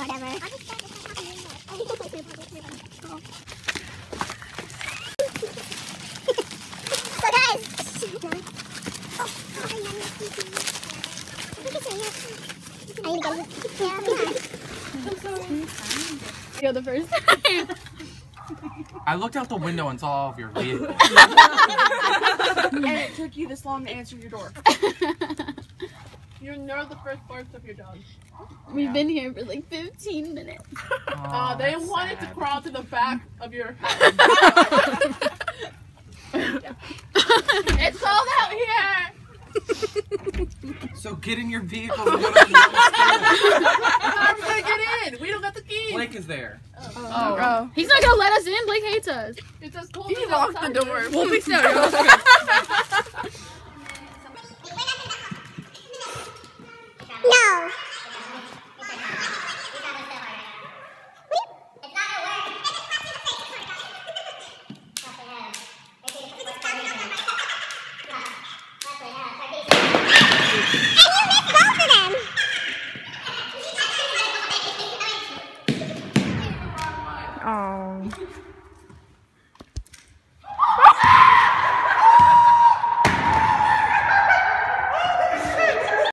whatever. So guys, I need to go. You're the first time. I looked out the window and saw all of your vehicles. And it took you this long to answer your door. You know the first parts of your dog. We've been here for like 15 minutes. Oh, They that's wanted to sad. crawl to the back of your house. It's cold out here! So get in your vehicle and go to the How are we gonna get in? We don't got the keys. Blake is there. Oh. He's not gonna let us in. Blake hates us. It's as cold He as locked the outside. door. We'll be sorry.